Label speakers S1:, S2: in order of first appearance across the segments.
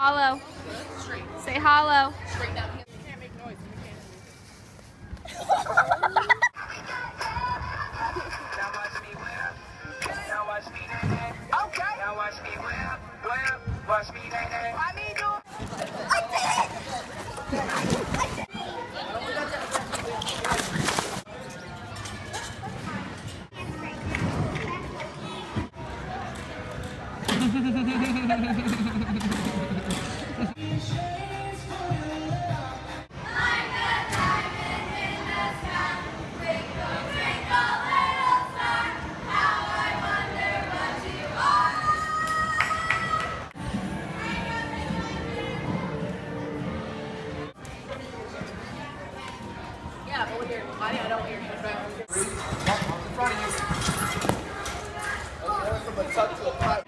S1: Hollow. Say hollow.
S2: Straight down here. You can't make noise. You can't.
S3: Now watch me, okay. Now watch me, watch me, I mean, do.
S2: Yeah, but with your body, I don't want your head back.
S3: In front of you. Okay, from the tuck to the pipe.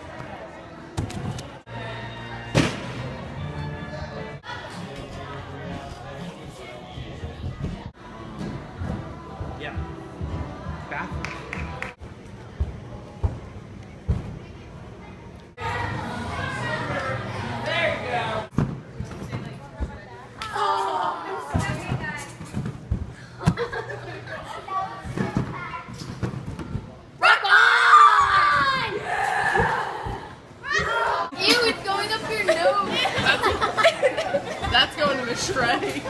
S3: Yeah. Back.
S2: That's going to astray.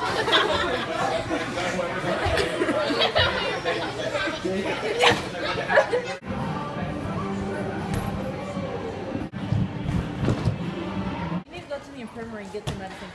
S2: You need to go to the infirmary and get the medicine.